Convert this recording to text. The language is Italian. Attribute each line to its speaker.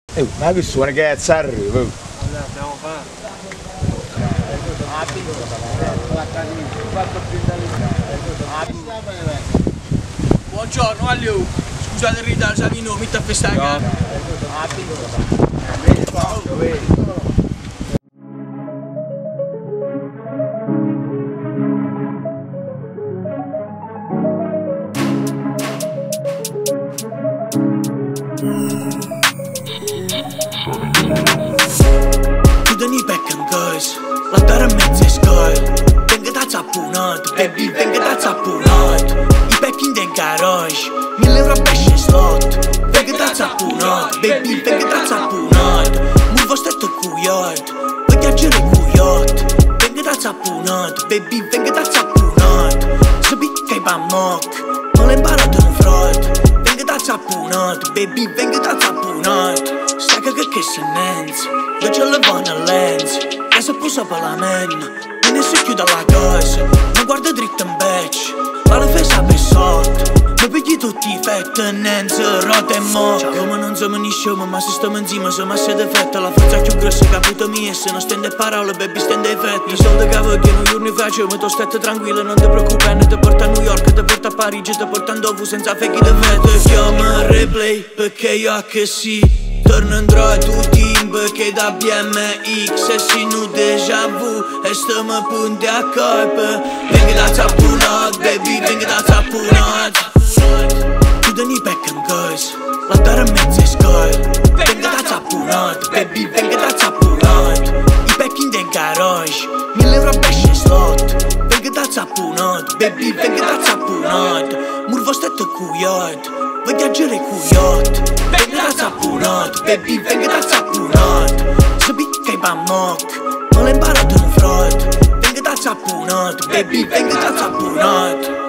Speaker 1: Ma che suona che arriva?
Speaker 2: Andiamo a fare. Buongiorno, Allio. Scusate il ritardo, Savino, mi sta festando. Chiudono i back and guys, la terra in mezzo ai sky. Venga da zappunat, baby, venga da zappunat. I back in the garage, 1000 euro a pesce slot. Venga da zappunat, baby, venga da zappunat. Muvo stetto cuiot, voglio agire cuiot. Venga da zappunat, baby, venga da zappunat. Se picca i bammoc, non l'ho imparato un frott. Venga da zappunat, baby, venga da zappunat. Stacca che se nenz, io ce le vanno a lens. E se pusa per la men, ne si chiude la casa. Non guarda dritto in becc, ma la fesa per sotto. Mi pigli tutti i fetti, nenz, rote e moc. Come non siamo ni scemo, ma se stiamo insieme siamo a de fetta. La forza più grossa capito mia, se non stende parole, baby stende i fetti. I soldi che vogliono giorni facciamo, tu stai tranquillo, non ti preoccupare. Ti porta a New York, ti porta a Parigi, ti porta in Dovu senza fake di fette. Chiama replay, perché io a che sì. Torno într-o timp che da BMX e si nu deja vu e stăm mă pun de acapă. Venga da țapunat, baby, venga da țapunat. Chiudono i back and guys, la terra in mezzo ai sky. Venga da țapunat, baby, venga da țapunat. I back in the garage, 1000 euro a pesce slot. Venga da țapunat, baby, venga da țapunat. Murvo stetto cuiot, voglio agire cuiot. Venga da țapunat, baby, venga da țapunat. Se picca i bammoc, non l'ho imparato un frott. Venga da țapunat, baby, venga da țapunat.